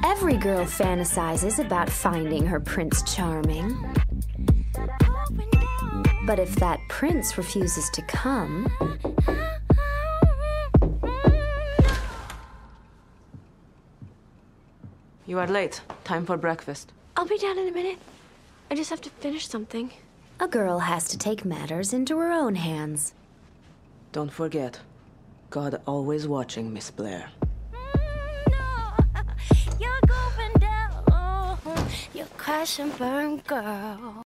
Every girl fantasizes about finding her Prince Charming. But if that prince refuses to come... You are late. Time for breakfast. I'll be down in a minute. I just have to finish something. A girl has to take matters into her own hands. Don't forget, God always watching, Miss Blair. You're going down. You're crash and burn, girl.